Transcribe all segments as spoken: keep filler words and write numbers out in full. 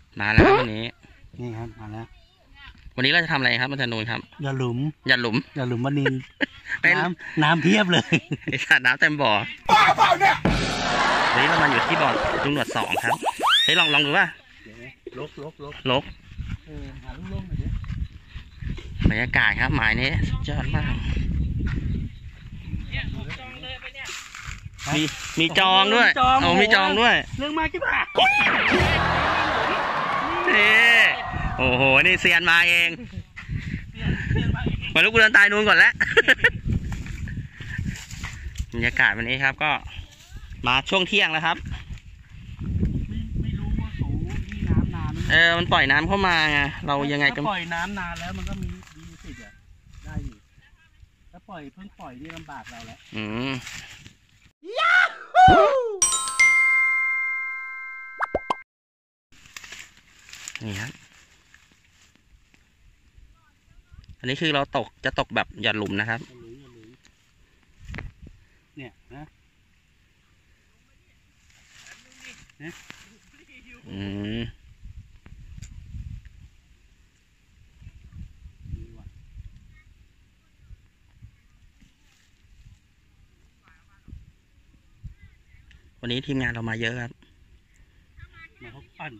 มาแล้ววันนี้นี่ครับมาแล้ววันนี้เราจะทำอะไรครับอาจารย์นูนครับอย่าหลุมอย่าหลุมอย่าหลุมวันนี้น้ำน้ำเพียบเลยไอ้สัตว์น้ำเต็มบ่อบ้าเปล่าเนี่ยวันนี้เรามาอยู่ที่บ่อลุงหนวดสองครับเฮ้ยลองลองดูว่าลกลกลกลกเออหาลูกๆหน่อยดิบรรยากาศครับหมายนี้ยอดมากมีมีจองด้วยโอ้มีจองด้วยเรื่องมากกี่บาทนี่โอ้โหนี่เซียนมาเองมาลูกเรือนตายนูนก่อนแล้วบรรยากาศวันนี้ครับก็มาช่วงเที่ยงแล้วครับไม่รู้ว่าเขาที่น้ำนานเออมันปล่อยน้ำเข้ามาไงเรายังไงก็ปล่อยน้ำนานแล้วมันก็มีมีสิทธิ์อ่ะได้อยู่ถ้าปล่อยเพิ่งปล่อยนี่ลำบากเราแล้วอืมนี่ครับอันนี้คือเราตกจะตกแบบหย่อนหลุมนะครับเนี่ยนะอืมวันนี้ทีมงานเรามาเยอะครับมาเขาปั้น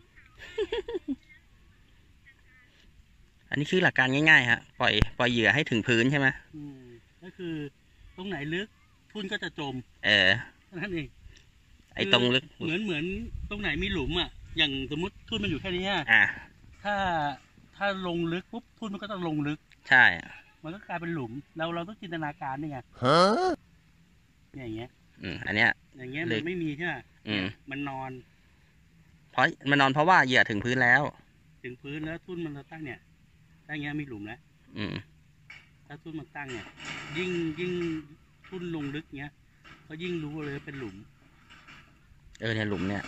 อันนี้คือหลักการง่ายๆฮะปล่อยปล่อยเหยื่อให้ถึงพื้นใช่ไหมอืมก็คือตรงไหนลึกทุ่นก็จะจมเออนั่นเองไอ้ตรงลึกเหมือนเหมือนตรงไหนมีหลุมอ่ะอย่างสมมติทุ่นมันอยู่แค่นี้อ่ะถ้าถ้าลงลึกปุ๊บทุ่นมันก็ต้องลงลึกใช่มันก็กลายเป็นหลุมเราเราต้องจินตนาการนี่ไงอย่างเงี้ยอืมอันเนี้ยอย่างเงี้ยมันไม่มีใช่ไหมอืมมันนอนเพราะมันนอนเพราะว่าเหยื่อถึงพื้นแล้วถึงพื้นแล้วทุ่นมันเราตั้งเนี่ยตั้งเงี้ยมีหลุมแล้วอืมถ้าทุ่นมันตั้งเนี่ยยิ่งยิ่งทุ่นลงลึกเงี้ยก็ยิ่งรู้เลยเป็นหลุมเออเนี่ยหลุมเนี่ย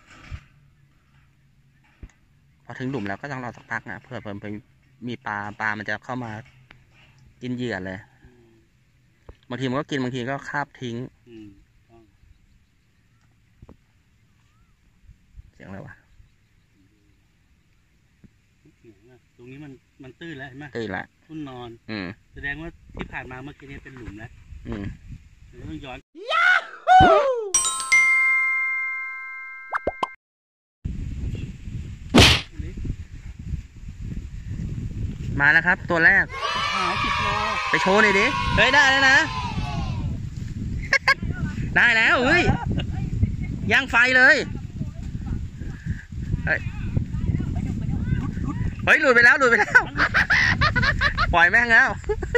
พอถึงหลุมแล้วก็ต้องรอสักพักนะเพื่อเพิ่มไปมีปลาปลามันจะเข้ามากินเหยื่อเลยบางทีมันก็กินบางทีก็คาบทิ้งเสียงอะไรวะตรงนี้มันมันตื้นแล้วเห็นไหมตื้นละทุ่นนอนอืมแสดงว่าที่ผ่านมาเมื่อกี้นี้เป็นหลุมแล้วอืมเราต้องย้อนมาแล้วครับตัวแรกหาสิบโลไปโชว์หน่อยดิเฮ้ยได้แล้วนะได้แล้วเฮ้ยย่างไฟเลยเฮ้ยเฮ้ยหลุดไปแล้วหลุดไปแล้วปล่อยแม่งแล้ว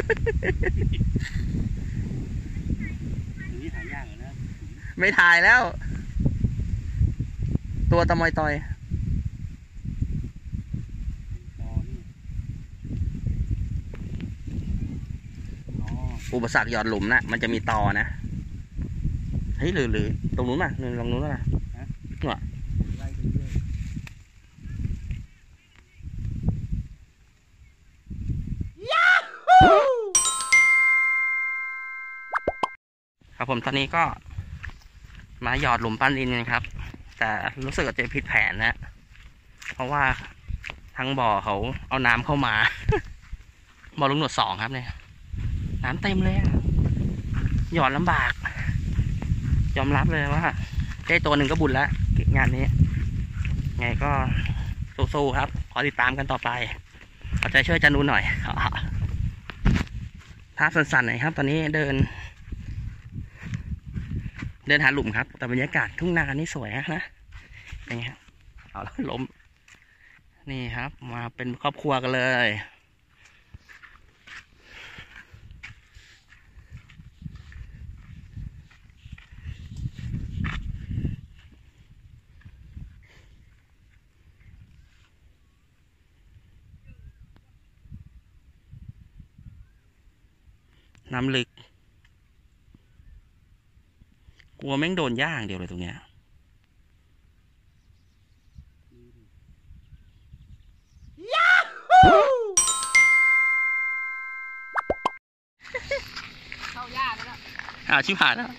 นี่หายากเลยนะไม่ถ่ายแล้วตัวตะมอยตอยอุปสรรคหยอดหลุมนะมันจะมีตอนะเฮ้ยหรือหรือตรงนู้นป่ะนึงลองนู้นป่ะเนี่ยครับผมตอนนี้ก็มาหยอดหลุมปั้นดินกันครับแต่รู้สึกว่าจะผิดแผนนะเพราะว่าทั้งบ่อเขาเอาน้ำเข้ามาบ่อลุงหนวดสองครับเนี่ยน้ำเต็มเลยหยอดลำบากยอมรับเลยว่าได้ตัวหนึ่งก็บุญแล้วงานนี้ไงก็สู้ๆครับขอติดตามกันต่อไปเอาใจช่วยจันนูหน่อยภาพสั้นๆหน่อยครับตอนนี้เดินเดินหาหลุมครับแต่บรรยากาศทุ่งนานี่สวยนะอย่างเงี้ยเอาแล้วล้มนี่ครับมาเป็นครอบครัวกันเลยน้ำลึกกลัวแม่งโดนย่างเดียวเลยตรงเนี้ยเข้ายากแล้วอ่าชิบหายแล้ว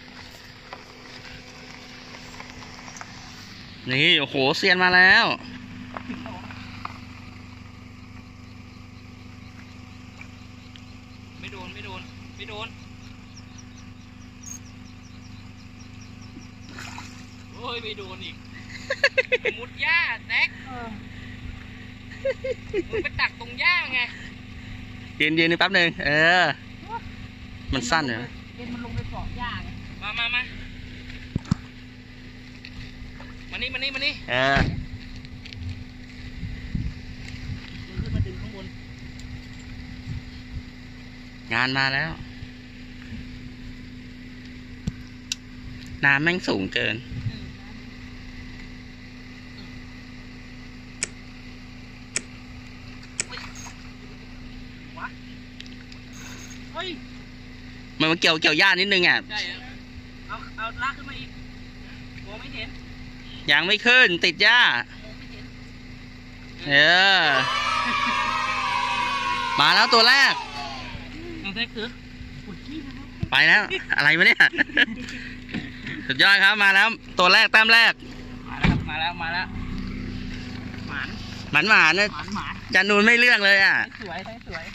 นี่โอ้โหเซียนมาแล้วไม่โดนโอ้ยไม่โดนอีกมุดหญ้าแซกมึงไปตักตรงหญ้าไงยืนยืนนึงแป๊บหนึ่งเออมันสั้นเลยเย็นมันลงไปเกาะหญ้าไงมามามามานี่มานี่มานี่เออมันขึ้นมาดึงข้างบนงานมาแล้วน้ำแม่งสูงเกินมันมาเกี่ยวเกี่ยวหญ้านิดนึงอ่ะใช่เอาเอาลากขึ้นมาอีกมองไม่เห็นยังไม่ขึ้นติดหญ้าเออมาแล้วตัวแรกไปแล้วอะไรวะเนี่ยสุดยอดครับมาแล้วตัวแรกแต้มแรกมาแล้วมาแล้วหมานหมานหมานเนี่ยจันนูนไม่เรื่องเลยอ่ะสวยสวย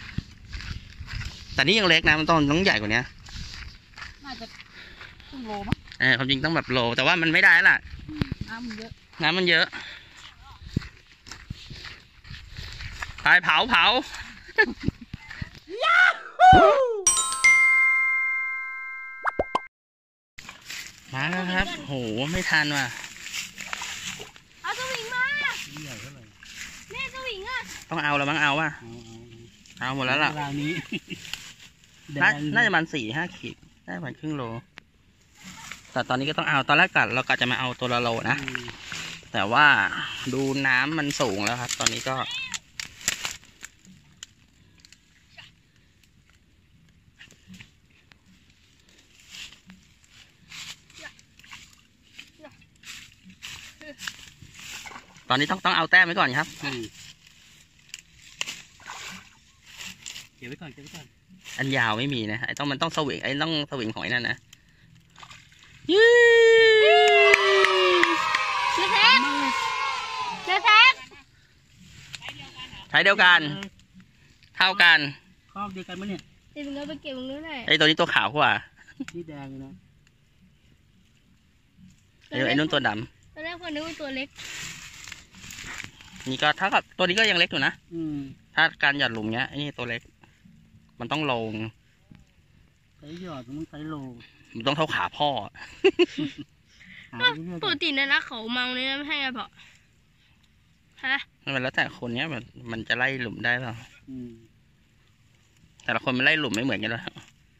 แต่นี่ยังเล็กนะมันต้องต้องใหญ่กว่านี้น่าจะครึ่งโลมั้งเออความจริงต้องแบบโลแต่ว่ามันไม่ได้ล่ะน้ำมันเยอะน้ำมันเยอะไปเผาเผามาแล้วครับโหไม่ทันว่ะเอาสวิงมาแม่สวิงอ่ะต้องเอาแล้วมั้งเอาว่ะเอาหมดแล้วล่ะน่าจะมันสี่ห้าขีดได้ประมาณครึ่งโลแต่ตอนนี้ก็ต้องเอาตอนแรกกัดเราก็จะมาเอาตัวละโลนะแต่ว่าดูน้ำมันสูงแล้วครับตอนนี้ก็ตอนนี้ต้องต้องเอาแต้มไว้ก่อนครับเก็บไว้ก่อนเก็บไว้ก่อนอันยาวไม่มีนะไอ้ต้องมันต้องสวิงไอ้ต้องสวิงหอยนั่นนะยืเจ๊แท็กเจ๊แท็กใช้เดียวกันเท่ากันข้อเดียวกันมั้ยเนี่ยเดี๋ยวเราไปเก็บตรงนู้นหน่อยไอ้ตัวนี้ตัวขาวกว่านี่แดงเลยนะไอ้ไอ้นุ่นตัวดำตอนแรกคนนึกว่าตัวเล็กนี่ก็ถ้ากับตัวนี้ก็ยังเล็กอยู่นะถ้าการหยอดหลุมเนี้ยไอ้นี่ตัวเล็กมันต้องลงใช้หยอดมันต้องใช้โลมันต้องเท่าขาพ่อปกตินะนะเขาเมาเนี่ยไม่ให้อะเปล่าฮะมันแล้วแต่คนเนี้ยมันมันจะไล่หลุมได้เปล่าแต่ละคนมันไล่หลุมไม่เหมือนกันแล้ว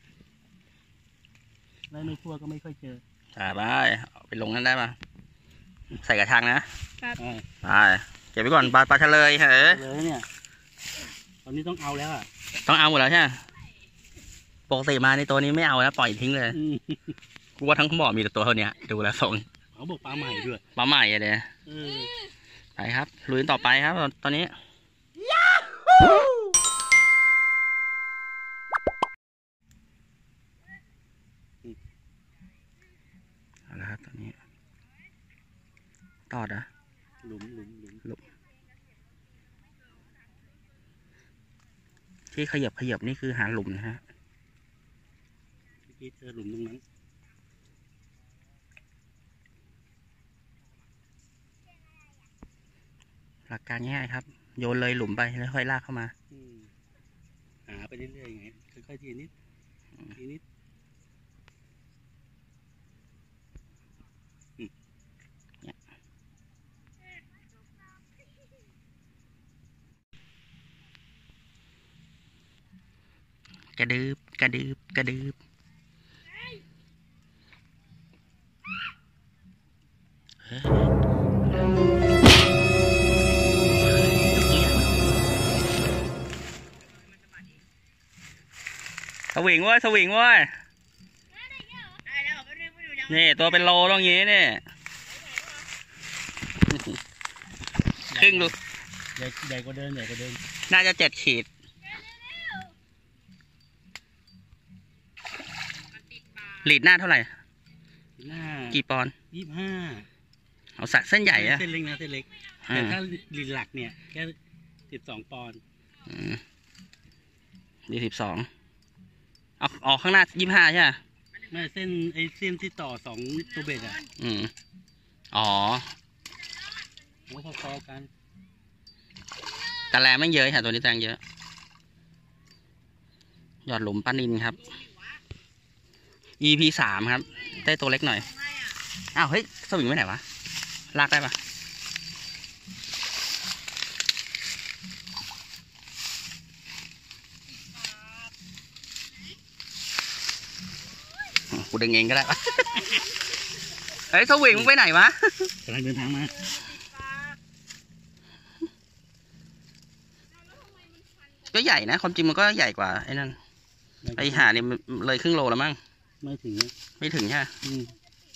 ไล่ไม่ทั่วก็ไม่ค่อยเจออ่าไปเอาไปลงนั่นได้ป่ะใส่กระชังนะครับไปเก็บไว้ก่อนปลาปลาทะเลเหรอเลยเนี่ยตอนนี้ต้องเอาแล้วอ่ะต้องเอาหมดแล้วใช่ไหมปกติมาในตัวนี้ไม่เอาแล้วปล่อยทิ้งเลยกูว่าทั้งบ่อมีแต่ตัวเท่านี้ดูแลส่งเขาบอกปลาใหม่ด้วยปลาใหม่เลยไปครับลุยต่อไปครับตอนนี้เอาละครับตอนนี้ตอดอะหลุมหลุมหลุมหลุมที่ขยับขยับนี่คือหาหลุมนะฮะที่เจอหลุมตรงนั้นหลักการง่ายครับโยนเลยหลุมไปแล้วค่อยลากเข้ามาหาไปเรื่อยๆไงค่อยๆทีนิดทีนิดกระดึบกระดึบกระดึบสวิงเว้ยสวิงเว้ยนี่ตัวเป็นโลตรงนี้นี่ครึ่งลูกใหญ่ใหญ่กว่าเดิมใหญ่กว่าเดิมน่าจะเจ็ดขีดหลีดหน้าเท่าไหร่หน้ากี่ปอนด์ยี่สิบห้าเอาสะเส้นใหญ่อะเส้นเล็กนะเส้นเล็กแต่ถ้าหลีดหลักเนี่ยแค่สิบสองปอนด์ยี่สิบสองเอาออกข้างหน้ายี่ห้าใช่ไหมแม่เส้นไอ้เส้นที่ต่อสองตัวเบ็ดอ่ะอืมอ๋อโอ้พอๆกันแต่แรงไม่เยอะค่ะตัวนี้แรงเยอะหยอดหลุมปลานินครับ อี พี สามครับได้ตัวเล็กหน่อยอ้าวเฮ้ยสวิงไปไหนวะลากได้ปะกูดึงเองก็ได้ปะเฮ้ยสวิงมึงไปไหนวะกำลังเดินทางมาก็ใหญ่นะความจริงมันก็ใหญ่กว่าไอ้นั่นไอ้ห่าเนี่ยมันเลยครึ่งโลแล้วมั้งไม่ถึงไม่ถึงใช่ไหมอืม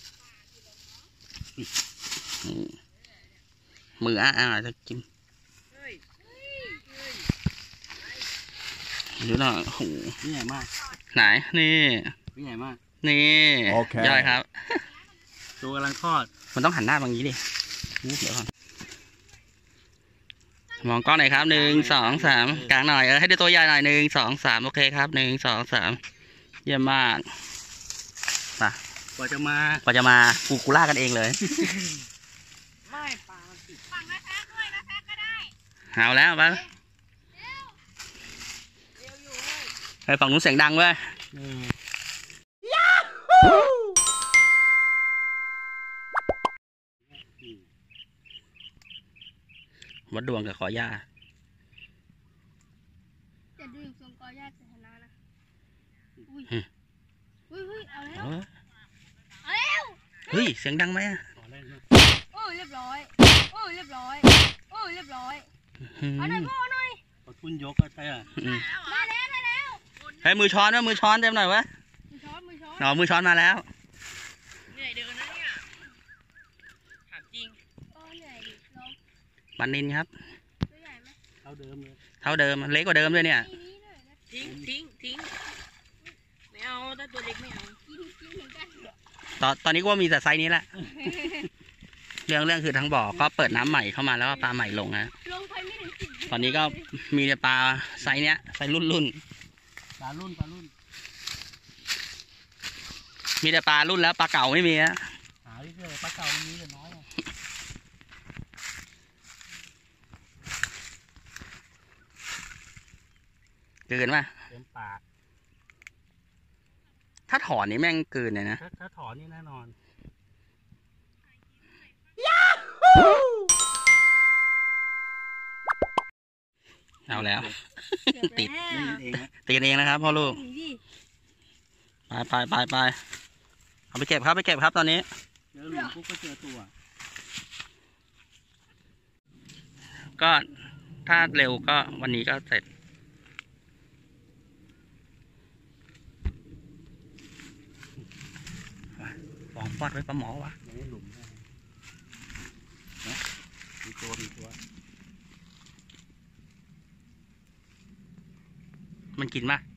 อืมมืออ้าอ้าจะกินดูหน่อยโอ้โหนี่ใหญ่มากไหนนี่นี่ใหญ่มากนี่โอเคยอดครับตัวกำลังทอดมันต้องหันหน้าบางนี้ดิเดี๋ยวก่อนมองกล้องหน่อยครับหนึ่งสองสามกลางหน่อยเออให้ได้ตัวใหญ่หน่อยหนึ่งสองสามโอเคครับหนึ่งสองสามเยี่ยมมากไปกว่าจะมากว่าจะมากูกูล่ากันเองเลยไม่ปลามันติดฝั่งนะแท็กด้วยนะแท็กก็ได้เอาแล้วไปไปฝั่งนู้นเสียงดังเว้ยเออวัดดวงกับขอย่าจะดูอีกทรงกอญาติชนะนะอุ้ยอืมอุ้ยอุ้ยเอาแล้วเออเอาแล้วเฮ้ยเสียงดังไหมอะขอแรกนะโอ้ยเรียบร้อยโอ้ยเรียบร้อยโอ้ยเรียบร้อยอืมเอาหน่อยพ่อเอาหน่อยพอทุ่นยกก็ใช่อ่ะอืมได้แล้วได้แล้วเฮ้ยมือช้อนด้วยมือช้อนเต็มหน่อยวะมือช้อนมือช้อนหนอมือช้อนมาแล้วเหนื่อยเดินนะเนี่ยถามจริงก็เหนื่อยดิลองบันนินครับตัวใหญ่ไหมเท่าเดิมเลยเท่าเดิมเล็กกว่าเดิมด้วยเนี่ยนี่นี่หน่อยนะทิ้งทิ้งทิ้งไม่เอาถ้าตัวเล็กไม่เอากินกินเหมือนกันตอนตอนนี้ก็ว่ามีแต่ไซส์นี้แหละ เรื่องเรื่องคือทั้งบ่อก็เปิดน้ำใหม่เข้ามาแล้วก็ปลาใหม่ลงนะลงไปไม่ถึงสิบวิตอนนี้ก็มีแต่ปลาไซส์เนี้ยไซส์รุ่นรุ่นปลารุ่นปลารุ่นๆมีแต่ปลารุ่นแล้วปลาเก่าไม่มีนะหาที่เจอปลาเก่ามีแต่น้อยอะเกินป่ะเต็มปากถ้าถอนนี่แม่งเกินเลยนะถ้าถ้าถอนนี่แน่นอนเอาแล้วเกือบติดแล้วนี่เองนะตีกันเองนะครับพ่อลูกหนีดิไปไปไปไปเอาไปเก็บครับไปเก็บครับตอนนี้เจอหลุมปุ๊บก็เจอตัวก็ถ้าเร็วก็วันนี้ก็เสร็จฟองฟอดไว้ปลาหมอวะยังไม่หลุมได้นะมีตัวมีตัวมันกินปะ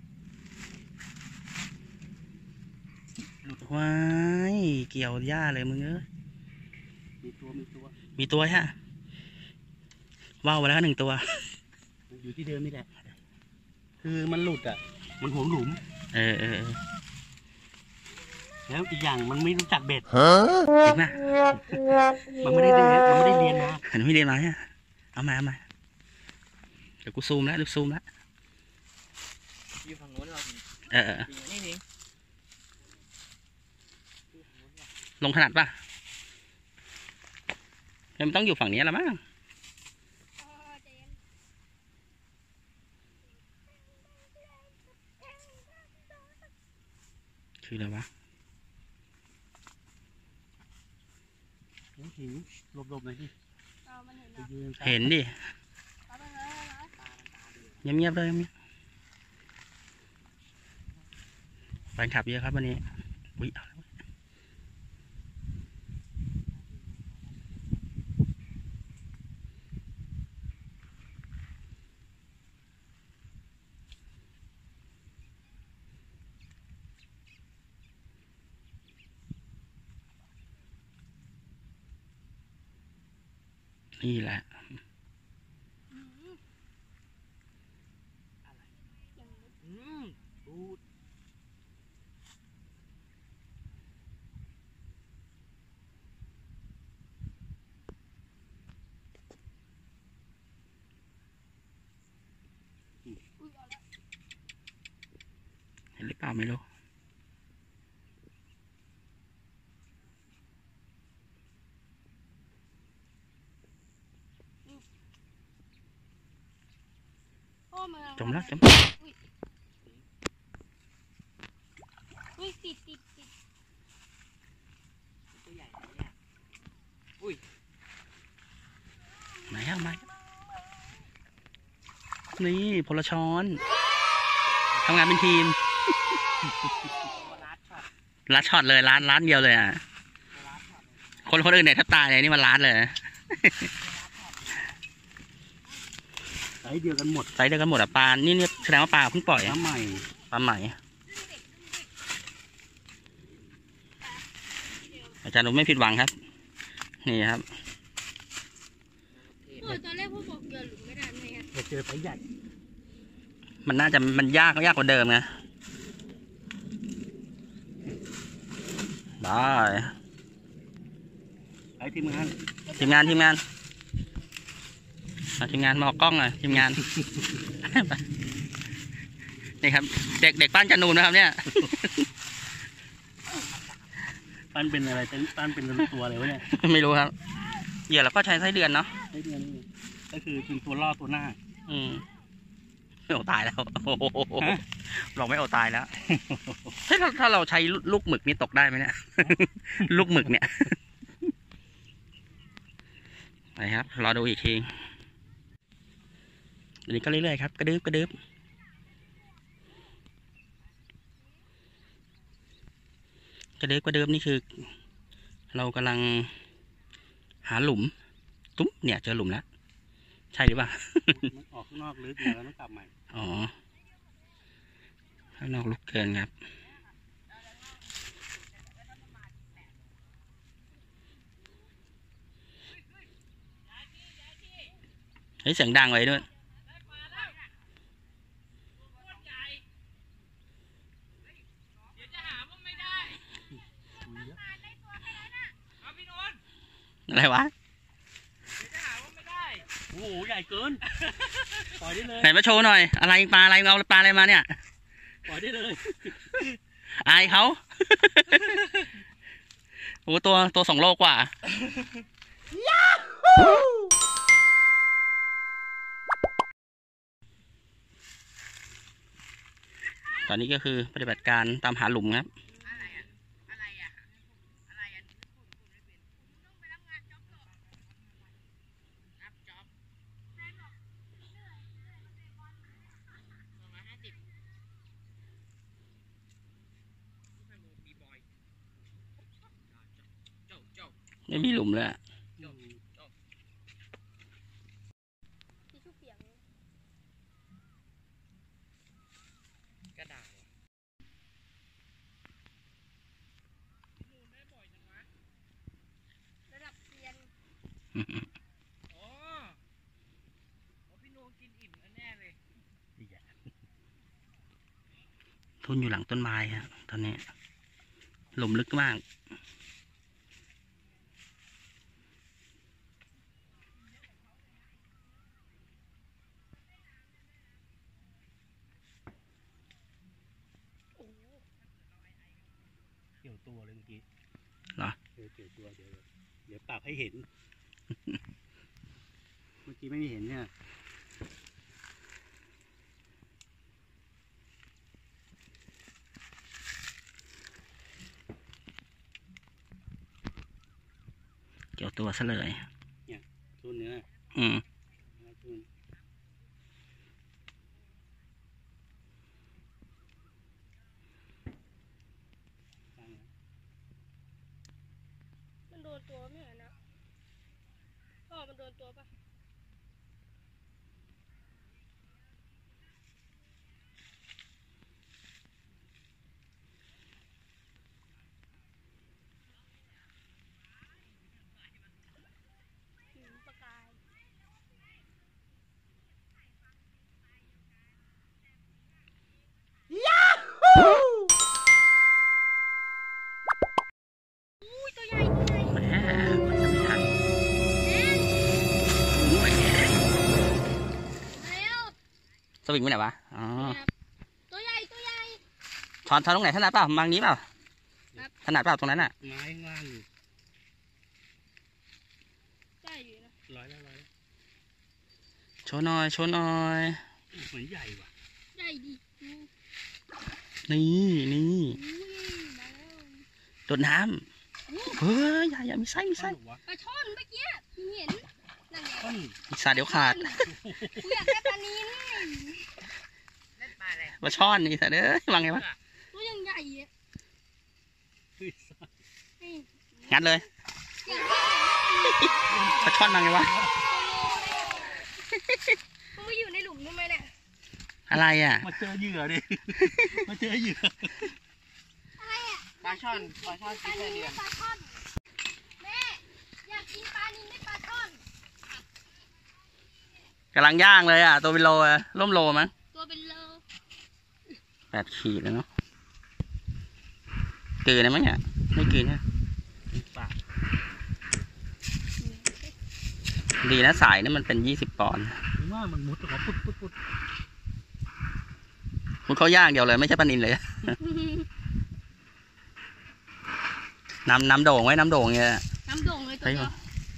ว้ายเกี่ยวหญ้าเลยมึงเอ้ยมีตัวมีตัวมีตัวฮะว่าวไปแล้วหนึ่งตัวอยู่ที่เดิมนี่แหละ คือมันหลุดอ่ะ มันหัวหลุมเออเออเออแล้วอีกอย่างมันไม่รู้จักเบ็ดจริงนะมันไม่ได้เรียนมันไม่ได้เรียนมาเห็นไม่เรียนมาฮะเอามาเอามาเดี๋ยวกูซูมแล้วดูซูมแล้วอยู่ฝั่งโน้นเราเออเออเออทิ้งนี่ทิ้งลงถนัดปะมันต้องอยู่ฝั่งนี้แล้วมั้งเออใจเย็นคืออะไรวะหิวหลบๆหน่อยดิเอามันเห็นไปแล้วยืนเห็นดิเอาไปเลยเอาไปเลยเงียบเงียบๆเลยเงียบแฟนคลับเยอะครับวันนี้อุ้ยเอาแล้วนี่แหละอืมพูดเห็นหรือเปล่าไม่รู้โอ้มาจมแล้วจมอุ้ยติดติดติดตัวใหญ่เนี่ยอุ้ยไหนเอามานี่พลช้อนทำงานเป็นทีมลัดช็อตลัดช็อตเลยล้านล้านเดียวเลยอ่ะ คนคนอื่นเนี่ยถ้าตายเลยนี่มันล้านเลยไซส์เดียวกันหมดไซส์เดียวกันหมดอ่ะปลานี่เนี่ยแสดงว่าปลาเพิ่งปล่อยน้ำใหม่ปลาใหม่อาจารย์นุ้ไม่ผิดหวังครับ นี่ครับโอ้ตอนแรกพวกบอกเกินหรือไม่ได้ไหมครับเราเจอไซส์ใหญ่มันน่าจะมันยากยากกว่าเดิมไงได้ไอ้ทีมงานทีมงานทีมงานเอาทีมงานมาออกกล้องหน่อยทีมงาน นี่ครับ เด็กเด็กปั้นจานูนนะครับเนี่ยปั้นเป็นอะไรเป็นปั้นเป็นตัวอะไรวะเนี่ยไม่รู้ครับเหยื่อเราก็ใช้ไส้เดือนเนาะไส้เดือนนี่ก็คือเป็นตัวล่อตัวหน้าอืมไม่เอาตายแล้วโอ้โหเราไม่เอาตายแล้วเฮ้ยถ้าถ้าเราใช้ลูกหมึกนี่ตกได้ไหมเนี่ย ลูกหมึกเนี่ยไปครับรอดูอีกทีอันนี้ก็เรื่อยๆครับกระดึบกระดึบกระดึบกระดึบนี่คือ เรากำลังหาหลุมตุ้มเนี่ยเจอหลุมแล้วใช่หรือเปล่ามันออกข้างนอกลึกแล้วต้องกลับใหม่อ๋อข้างนอกลุกเกินครับเฮ้ยเสียงดังไว้ด้วยอะไรวะโอ้โหใหญ่เกินปล่อยได้เลยไหนมาโชว์หน่อยอะไรปลาอะไรเอาปลาอะไรมาเนี่ยปล่อยได้เลยอายเขา โอ้ตัวตัวสองโลกว่าตอนนี้ก็คือปฏิบัติการตามหาหลุมครับไม่มีหลุมเลยอะทิชชู่เปียกกระดาษระดับเซียนอ๋อพี่โนกินอิ่มแน่เลยทุนอยู่หลังต้นไม้ฮะตอนนี้หลุมลึกมากเกี่ยวตัวเลยเมื่อกี้เหรอเกี่ยวเกี่ยวตัวเดี๋ยวเดี๋ยวปรับให้เห็น เมื่อกี้ไม่เห็นเนี่ยเกี่ยวตัวซะเลยทุนเนื้ออืมทุนมันโดนตัวไม่เหรอนะพ่อมันโดนตัวปะหืมปลากาย อุ้ยตัวใหญ่ตัวใหญ่แหมมันจะไม่ทันเอ๊ะโอ้ยมาแล้วสวิงไปไหนวะอ๋อนี่ครับตัวใหญ่ตัวใหญ่ถอนถอนตรงไหนถนัดเปล่ามังนี้เปล่าถนัดเปล่าตรงนั้นอ่ะไม้ข้างล่างอยู่ได้อยู่นะร้อยแล้วร้อยแล้วโชว์หน่อยโชว์หน่อยเหมือนใหญ่ว่ะได้ดิดูนี่นี่อุ้ยมาแล้วโดดน้ำเฮ้ยอย่าอย่ามีไส้มีใช่ไส้หรอวะปลาช่อนเมื่อกี้พี่เห็นนั่นไงต้นอีกสาเดี๋ยวขาดกูอยากได้ปลานิลเล่นปลาอะไรมาช่อนนี่สาเด้อวางไงวะตัวยังใหญ่อะเฮ้ยนี่งัดเลยอยากได้มาช่อนวางไงวะมันไม่อยู่ในหลุมทำไมเนี่ยอะไรอ่ะมาเจอเหยื่อดิ มาเจอเหยื่ออะไรอ่ะปลาช่อนปลาช่อนปกิลาน นิได้ลเดือนปลาช่อนแม่อยากกินปลานิลไม่ปลาช่อนกำลังย่างเลยอ่ะตัวเป็นโลอ่ะร่วมโลมั้งตัวเป็นโลแปดขีดแล้วเนาะกลืนได้ไหมเนี่ยไม่กลืนนะปากดีนะสายนี่มันเป็นยี่สิบปอนด์ผมว่ามันมุดออกมาปุ๊บปุ๊บปุ๊บคุณเขาย่างเดียวเลยไม่ใช่ปลานิลเลย น้ำน้ำโด่งไว้น้ำโด่งเนี่ยน้ำโด่งเลยตัวเดียว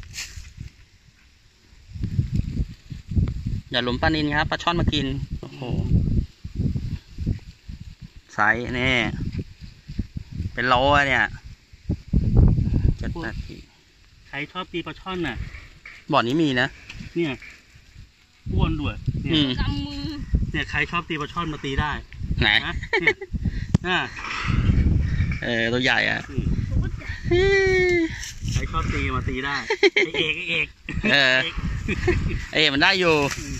อย่าหลุมปลานิลครับปลาช่อนมากินโอ้โหไซส์นี่เป็นโลอะเนี่ยเจ็ดแปดขีดใครชอบตีปลาช่อนน่ะบ่อนี้มีนะเนี่ยอ้วนด้วยเนี่อืยมกำมือเนี่ยใครชอบตีปลาช่อนมาตีได้ไหนนะเนี่ยน่ะเออตัวใหญ่อะอืมใครชอบตีมาตีได้ไอเอกไอเอกเออเอกเอ้ยมันได้อยู่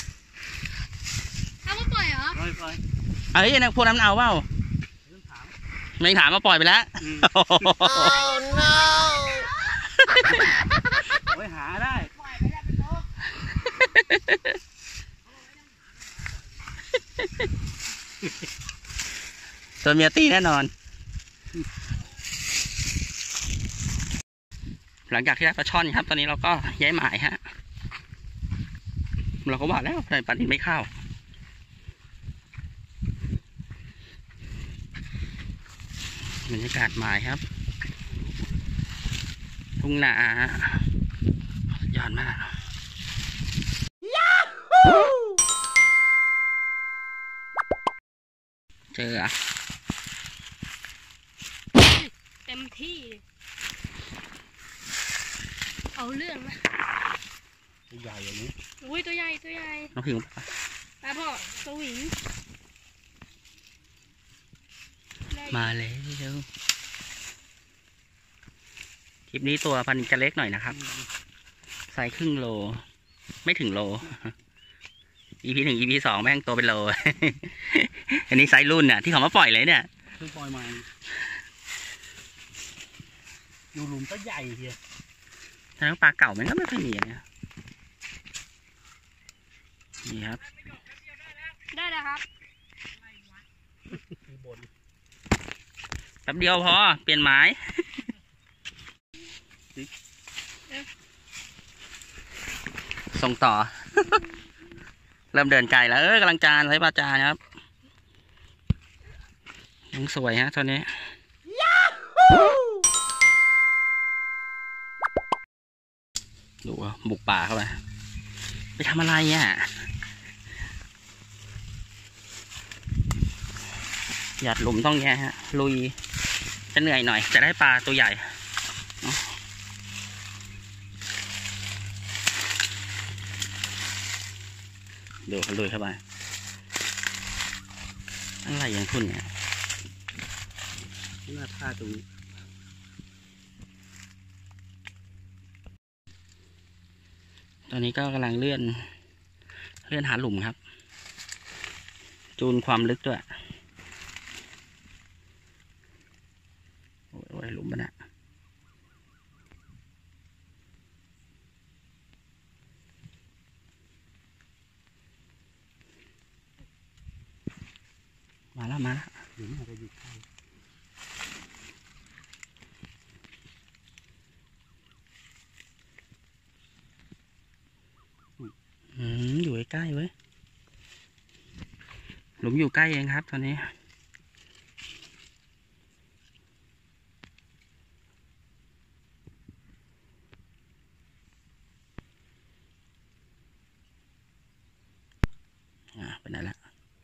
เอามาปล่อยเหรอปล่อยปล่อยเอ้ยนะพวกนั้นมันเอาเปล่าเรื่องถามไม่ถามมาปล่อยไปแล้วอืมโอ้โหไว้หาได้ปล่อยไปแล้วเป็นโลตัวเมียตีแน่นอน หลังจากที่ได้ปลาช่อนครับ ตอนนี้เราก็ย้ายหมายฮะ เราก็ว่าแล้วทำไมปลานิลไม่เข้า บรรยากาศหมายครับ ทุ่งนายอดมากเจออ่ะเต็มที่ เอาเรื่องนะตัวใหญ่อย่างนี้อุ้ยตัวใหญ่ตัวใหญ่น้องผิวปลาพ่อสวิงได้มาเลยเร็วคลิปนี้ตัวปลานิลจะเล็กหน่อยนะครับ ไซส์ครึ่งโล ไม่ถึงโล อีพีหนึ่งอีพีสองแม่งตัวเป็นโล อันนี้ไซส์รุ่นน่ะที่เขามาปล่อยเลยเนี่ยเพิ่งปล่อยมาอยู่หลุมก็ใหญ่เฮียแต่ปลาเก่ามันก็ไม่ค่อยมีเนี่ยนี่ครับได้แล้วครับคือบนแป๊บเดียวพอ เปลี่ยนไม้ ส่งต่อ เริ่มเดินไกลแล้ว เออกำลังจานใช้ปลาจานครับยังสวยฮะตอนนี้ดูว่าบุกป่าเข้าไปไปทำอะไรอ่ะหยัดหลุมต้องแย่ฮะ ลุย จะเหนื่อยหน่อย จะได้ปลาตัวใหญ่เนาะดูเขาลุยเข้าไปอะไรอย่างทุนเนี่ยหน้าท่าตรงนี้ตอนนี้ก็กำลังเลื่อน เลื่อนหาหลุมครับ จูนความลึกด้วย โอ้ยหลุมมันอะมาแล้วมาแล้วหลุมอาจจะอยู่ใกล้อืมอยู่ใกล้ๆเว้ย หลุมอยู่ใกล้เองครับตอนนี้ไหนละ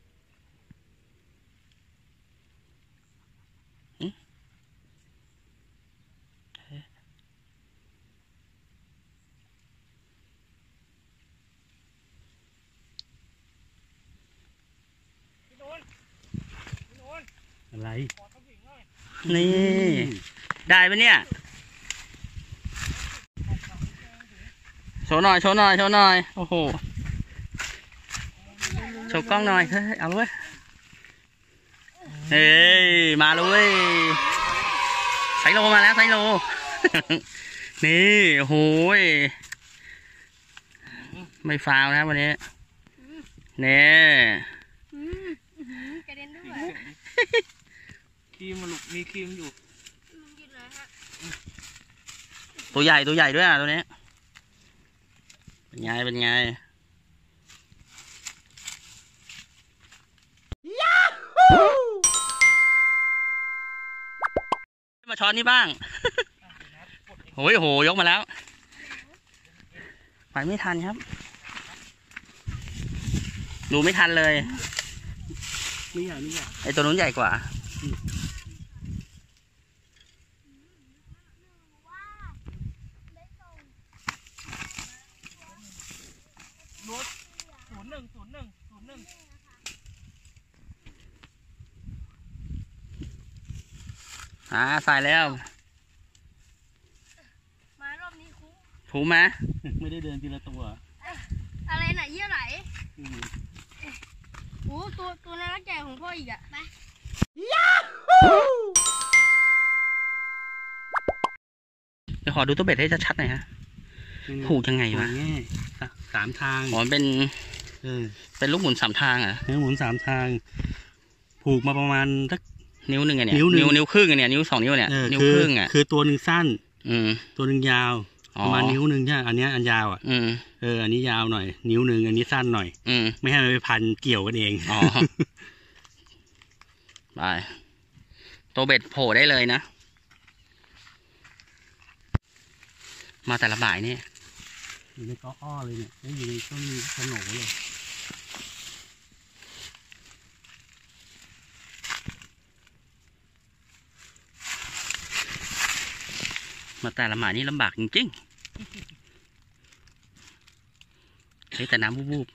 อะไรนี่ได้ปะเนี่ยโชว์หน่อยโชว์หน่อยโชว์หน่อยโอ้โหโชว์กล้องหน่อยเฮ้ยเอาเลยเฮ้ยมาเลยไซโลมาแล้วไซโล นี่โอ้โหไม่ฟาวนะวันนี้นี่อืมอื้อหือกระเด็นด้วยครีมมาลูกมีครีมอยู่มึงกินเลยฮะตัวใหญ่ตัวใหญ่ด้วยอ่ะตัวนี้เป็นไงเป็นไงมาช้อนนี่บ้าง โอ้ยโหยกมาแล้วไปไม่ทันครับดูไม่ทันเลยไม่ใหญ่ไม่ใหญ่ไอตัวนู้นใหญ่กว่าศูนย์หนึ่งศูนย์หนึ่งศูนย์หนึ่งอ่าใส่แล้วมารอบนี้คุ้มถูกไหมไม่ได้เดินทีละตัวอะไรน่ะเยี่ยวไหลอืมโอ้ตัวตัวน่ารักใหญ่ของพ่ออีกอะไปเดี๋ยวขอดูตัวเบ็ดให้ชัดๆหน่อยฮะผูกยังไงวะง่ายสามทางอ๋อเป็นเออเป็นลูกหมุนสามทางอ่ะเนื้อหมุนสามทาง ผูกมาประมาณสักนิ้วหนึ่งอะเนี่ยนิ้วหนึ่งนิ้วนิ้วครึ่งอะเนี่ยนิ้วสองนิ้วเนี่ยเออนิ้วคือครึ่งอ่ะคือตัวหนึ่งสั้นอืมตัวหนึ่งยาวอ๋อประมาณนิ้วหนึ่งใช่ไหมอันเนี้ยอันยาวอ่ะอืมเอออันนี้ยาวหน่อย นิ้วหนึ่งอันนี้สั้นหน่อยอืมไม่ให้มันไปพันเกี่ยวกันเองอ๋อ ไปตัวเบ็ดโผล่ได้เลยนะ มาแต่ละบ่ายนี่อยู่ในก้ออ้อเลยเนี่ยแล้วอยู่ในต้นสโหนเลยมาแต่ละหมายนี่ลำบากจริงๆเฮ้ยแต่น้ำวูบ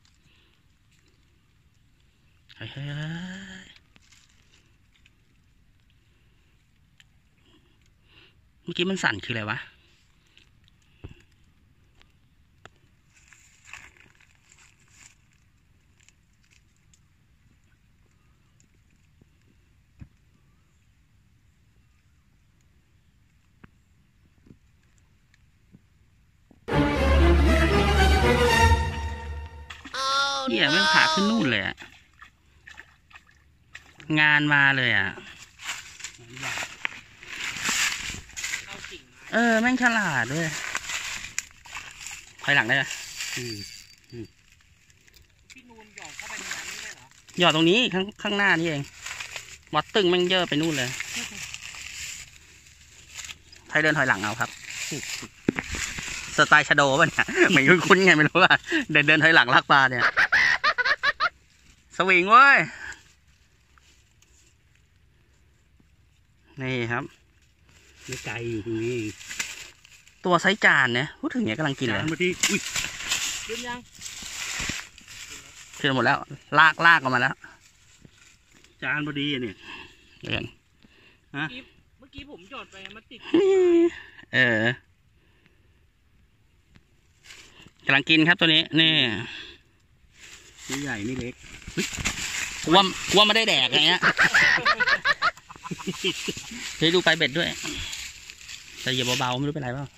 ๆเฮ้ยเฮ้ยเฮ้ยเมื่อกี้มันสั่นคืออะไรวะ เหี้ยไม่ขาขึ้นนู่นเลยอะงานมาเลยอ่ะ เออ แม่งฉลาดด้วยถอยหลังได้ไหมอืมพี่นูนหยอดเข้าไปในน้ำนี่ได้เหรอหยอดตรงนี้ข้างข้างหน้านี่เองวัดตึงแม่งเยอะไปนู่นเลยใครเดินถอยหลังเอาครับ สไตล์ชาโดว์ป่ะเนี่ยเหมือนคุ้นๆไงไม่รู้ว่าเดินเดินถอยหลังลากปลาเนี่ย สวิงเว้ย นี่ครับไม่ไกลอยู่ตรงนี้เองตัวไซส์จานเนี่ยพูดถึงเนี้ยกำลังกินเลยจานมาที่อุ้ยลืมยังขึ้นหมดแล้ว ลากลากออกมาแล้วจานพอดีอะเนี่ยเดินเมื่อกี้ผมหยอดไปมันติดเออกำลังกินครับตัวนี้ นี่ไม่ใหญ่ไม่เล็กกูว่ากูว่าไม่ได้แดกอะไรเงี้ย เฮ้ยดูไปเบ็ดด้วยแต่อย่าเบาๆไม่รู้เป็นไรเปล่า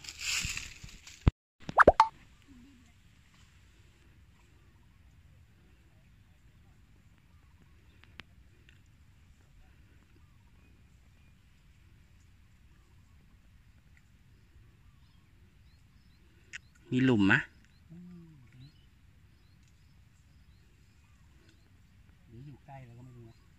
มีหลุมมะหรืออยู่ใกล้แล้วก็ไม่รู้นะ